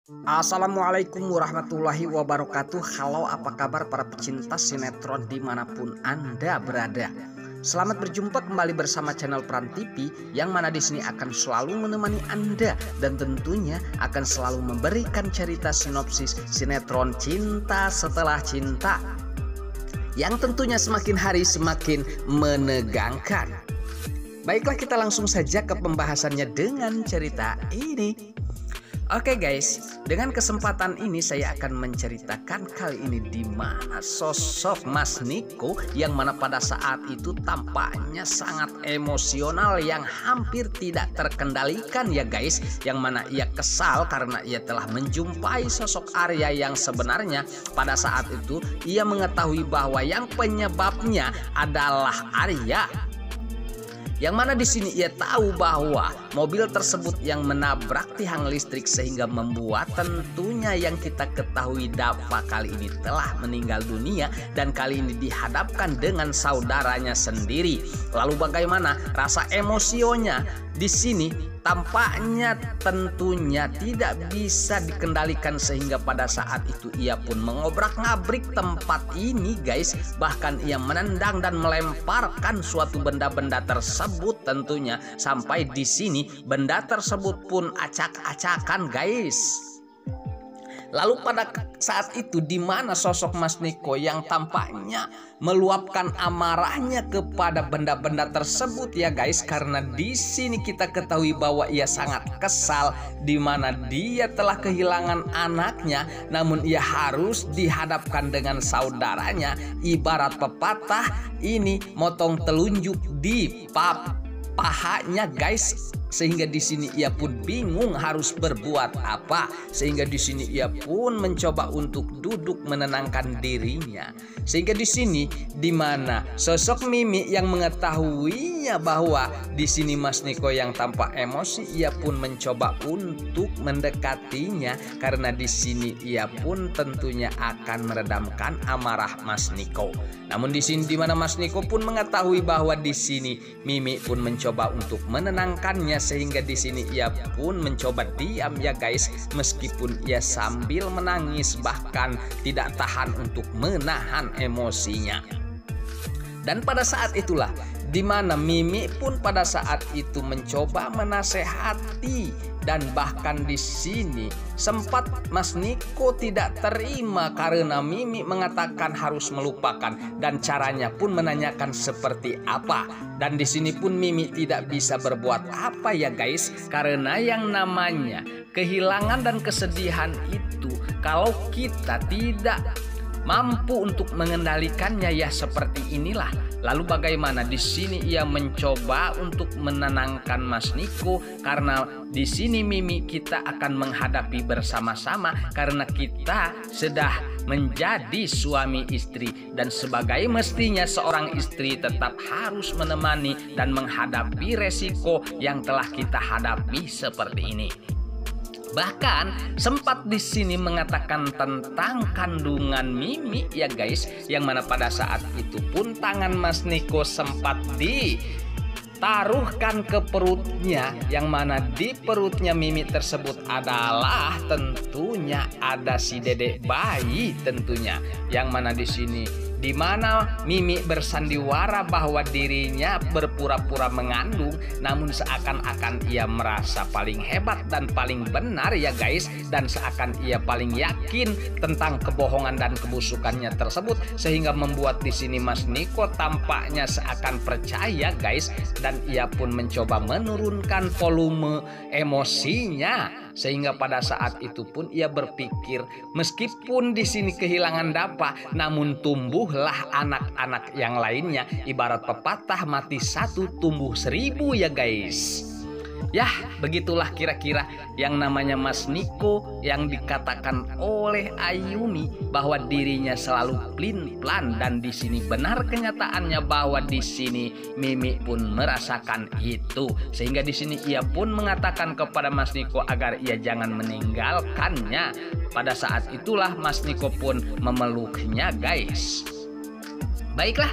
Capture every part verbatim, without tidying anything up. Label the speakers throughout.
Speaker 1: Assalamualaikum warahmatullahi wabarakatuh. Halo, apa kabar para pecinta sinetron dimanapun Anda berada? Selamat berjumpa kembali bersama channel Peran T V yang mana di sini akan selalu menemani Anda dan tentunya akan selalu memberikan cerita sinopsis sinetron Cinta Setelah Cinta yang tentunya semakin hari semakin menegangkan. Baiklah, kita langsung saja ke pembahasannya dengan cerita ini. Oke guys, dengan kesempatan ini saya akan menceritakan kali ini di mana sosok Mas Niko yang mana pada saat itu tampaknya sangat emosional yang hampir tidak terkendalikan ya guys, yang mana ia kesal karena ia telah menjumpai sosok Arya yang sebenarnya pada saat itu ia mengetahui bahwa yang penyebabnya adalah Arya. Yang mana di sini ia tahu bahwa mobil tersebut yang menabrak tiang listrik sehingga membuat tentunya yang kita ketahui Dava kali ini telah meninggal dunia dan kali ini dihadapkan dengan saudaranya sendiri. Lalu bagaimana rasa emosionya di sini? Tampaknya tentunya tidak bisa dikendalikan sehingga pada saat itu ia pun mengobrak-ngabrik tempat ini guys. Bahkan ia menendang dan melemparkan suatu benda-benda tersebut tentunya sampai di sini benda tersebut pun acak-acakan guys. Lalu pada saat itu di mana sosok Mas Niko yang tampaknya meluapkan amarahnya kepada benda-benda tersebut ya guys, karena di sini kita ketahui bahwa ia sangat kesal di mana dia telah kehilangan anaknya, namun ia harus dihadapkan dengan saudaranya. Ibarat pepatah ini motong telunjuk di pap pahanya guys, sehingga di sini ia pun bingung harus berbuat apa, sehingga di sini ia pun mencoba untuk duduk menenangkan dirinya. Sehingga di sini di mana sosok Mimi yang mengetahuinya bahwa di sini Mas Niko yang tampak emosi, ia pun mencoba untuk mendekatinya karena di sini ia pun tentunya akan meredamkan amarah Mas Niko. Namun di sini di mana Mas Niko pun mengetahui bahwa di sini Mimi pun mencoba untuk menenangkannya, sehingga di sini ia pun mencoba diam ya guys, meskipun ia sambil menangis bahkan tidak tahan untuk menahan emosinya. Dan pada saat itulah di mana Mimi pun pada saat itu mencoba menasehati, dan bahkan di sini sempat Mas Niko tidak terima karena Mimi mengatakan harus melupakan dan caranya pun menanyakan seperti apa. Dan di sini pun Mimi tidak bisa berbuat apa ya guys, karena yang namanya kehilangan dan kesedihan itu kalau kita tidak mampu untuk mengendalikannya ya seperti inilah. Lalu bagaimana di sini ia mencoba untuk menenangkan Mas Niko karena di sini Mimi kita akan menghadapi bersama-sama karena kita sudah menjadi suami istri dan sebagai mestinya seorang istri tetap harus menemani dan menghadapi resiko yang telah kita hadapi seperti ini. Bahkan sempat di sini mengatakan tentang kandungan Mimi ya guys, yang mana pada saat itu pun tangan Mas Niko sempat ditaruhkan ke perutnya, yang mana di perutnya Mimi tersebut adalah tentunya ada si dedek bayi tentunya, yang mana di sini di mana Mimi bersandiwara bahwa dirinya berpura-pura mengandung, namun seakan-akan ia merasa paling hebat dan paling benar ya guys, dan seakan ia paling yakin tentang kebohongan dan kebusukannya tersebut, sehingga membuat di sini Mas Niko tampaknya seakan percaya guys, dan ia pun mencoba menurunkan volume emosinya, sehingga pada saat itu pun ia berpikir meskipun di sini kehilangan Dava, namun tumbuh lah anak-anak yang lainnya. Ibarat pepatah mati satu tumbuh seribu ya guys. Yah, begitulah kira-kira yang namanya Mas Niko yang dikatakan oleh Ayumi bahwa dirinya selalu plin-plan, dan di sini benar kenyataannya bahwa di sini Mimi pun merasakan itu, sehingga di sini ia pun mengatakan kepada Mas Niko agar ia jangan meninggalkannya. Pada saat itulah Mas Niko pun memeluknya guys. Baiklah,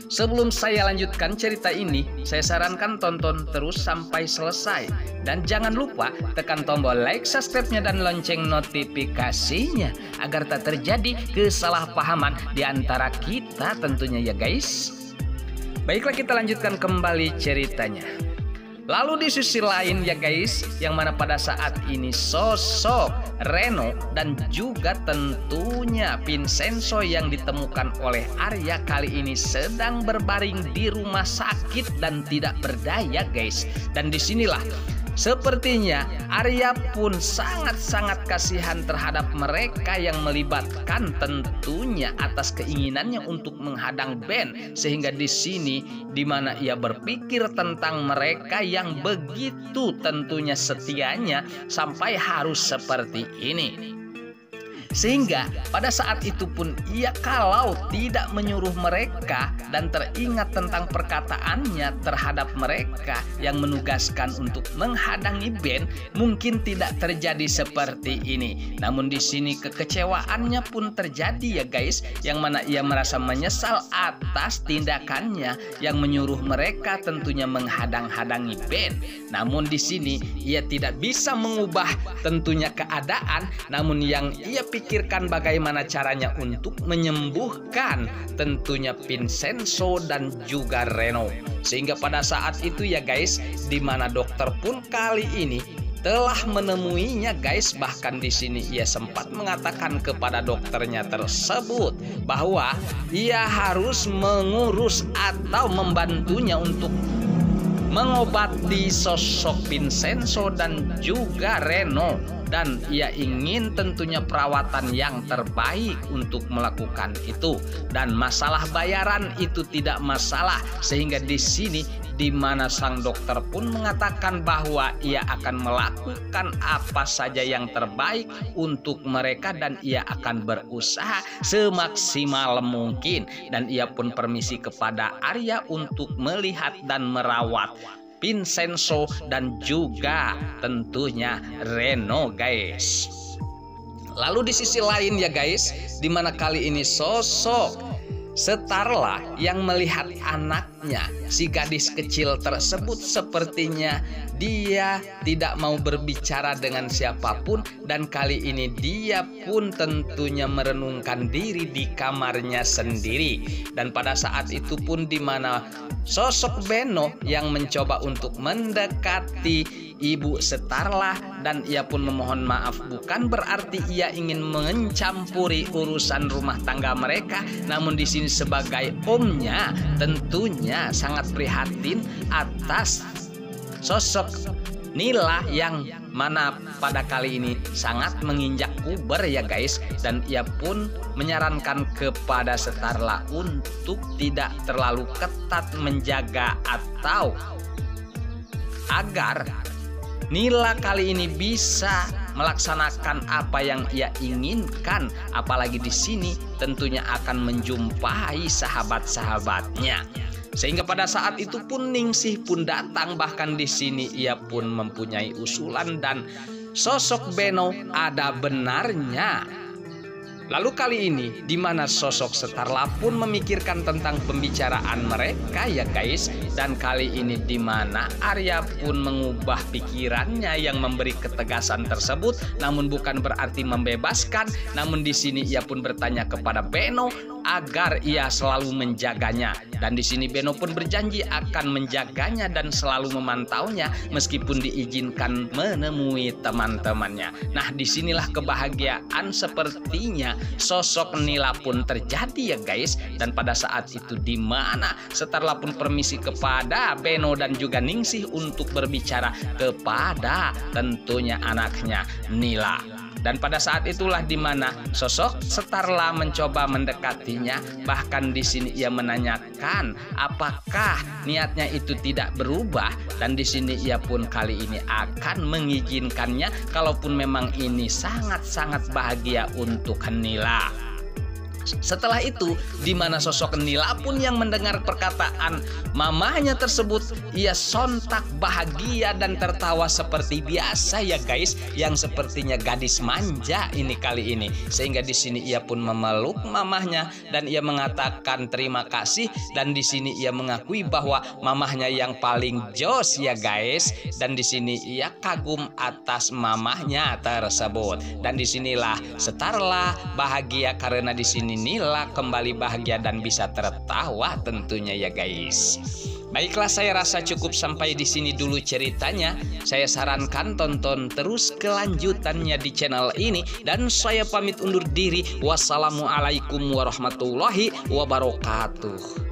Speaker 1: Sebelum saya lanjutkan cerita ini, saya sarankan tonton terus sampai selesai. Dan jangan lupa tekan tombol like, subscribe-nya, dan lonceng notifikasinya agar tak terjadi kesalahpahaman di antara kita tentunya ya guys. Baiklah, kita lanjutkan kembali ceritanya. Lalu di sisi lain ya guys, yang mana pada saat ini sosok Reno dan juga tentunya Vincenzo yang ditemukan oleh Arya kali ini sedang berbaring di rumah sakit dan tidak berdaya guys. Dan disinilah sepertinya Arya pun sangat-sangat kasihan terhadap mereka yang melibatkan tentunya atas keinginannya untuk menghadang Ben, sehingga di sini di mana ia berpikir tentang mereka yang begitu tentunya setianya sampai harus seperti ini. Sehingga pada saat itu pun ia kalau tidak menyuruh mereka dan teringat tentang perkataannya terhadap mereka yang menugaskan untuk menghadangi Ben, mungkin tidak terjadi seperti ini. Namun di sini kekecewaannya pun terjadi ya guys, yang mana ia merasa menyesal atas tindakannya yang menyuruh mereka tentunya menghadang-hadangi Ben. Namun di sini ia tidak bisa mengubah tentunya keadaan, namun yang ia pikirkan pikirkan bagaimana caranya untuk menyembuhkan tentunya Vincenzo dan juga Reno. Sehingga pada saat itu ya guys, di mana dokter pun kali ini telah menemuinya guys. Bahkan di sini ia sempat mengatakan kepada dokternya tersebut bahwa ia harus mengurus atau membantunya untuk mengobati sosok Vincenzo dan juga Reno, dan ia ingin tentunya perawatan yang terbaik untuk melakukan itu, dan masalah bayaran itu tidak masalah. Sehingga di sini di mana sang dokter pun mengatakan bahwa ia akan melakukan apa saja yang terbaik untuk mereka dan ia akan berusaha semaksimal mungkin. Dan ia pun permisi kepada Arya untuk melihat dan merawat Vincenzo dan juga tentunya Reno guys. Lalu di sisi lain ya guys, di mana kali ini sosok Starla yang melihat anaknya, si gadis kecil tersebut sepertinya dia tidak mau berbicara dengan siapapun, dan kali ini dia pun tentunya merenungkan diri di kamarnya sendiri. Dan pada saat itu pun di mana sosok Beno yang mencoba untuk mendekati ibu Starla, dan ia pun memohon maaf, bukan berarti ia ingin mencampuri urusan rumah tangga mereka, namun di sini sebagai omnya tentunya sangat prihatin atas sosok Nila yang mana pada kali ini sangat menginjak puber ya guys. Dan ia pun menyarankan kepada Starla untuk tidak terlalu ketat menjaga atau agar Nila kali ini bisa melaksanakan apa yang ia inginkan, apalagi di sini tentunya akan menjumpai sahabat-sahabatnya. Sehingga pada saat itu pun Ningsih pun datang, bahkan di sini ia pun mempunyai usulan dan sosok Beno ada benarnya. Lalu kali ini di mana sosok Starla pun memikirkan tentang pembicaraan mereka ya guys, dan kali ini di mana Arya pun mengubah pikirannya yang memberi ketegasan tersebut, namun bukan berarti membebaskan. Namun di sini ia pun bertanya kepada Beno agar ia selalu menjaganya, dan di sini Beno pun berjanji akan menjaganya dan selalu memantaunya meskipun diizinkan menemui teman-temannya. Nah, disinilah kebahagiaan sepertinya sosok Nila pun terjadi ya guys. Dan pada saat itu di mana Starla pun permisi kepada Beno dan juga Ningsih untuk berbicara kepada tentunya anaknya Nila. Dan pada saat itulah di mana sosok Starla mencoba mendekatinya. Bahkan di sini ia menanyakan apakah niatnya itu tidak berubah, dan di sini ia pun kali ini akan mengizinkannya kalaupun memang ini sangat-sangat bahagia untuk Nila. Setelah itu, di mana sosok Nila pun yang mendengar perkataan mamahnya tersebut, ia sontak bahagia dan tertawa seperti biasa ya guys, yang sepertinya gadis manja ini kali ini. Sehingga di sini ia pun memeluk mamahnya dan ia mengatakan terima kasih, dan di sini ia mengakui bahwa mamahnya yang paling jos ya guys, dan di sini ia kagum atas mamahnya tersebut. Dan disinilah Starla bahagia karena di sini Nila kembali bahagia dan bisa tertawa tentunya ya guys. Baiklah, saya rasa cukup sampai di sini dulu ceritanya. Saya sarankan tonton terus kelanjutannya di channel ini, dan saya pamit undur diri. Wassalamualaikum warahmatullahi wabarakatuh.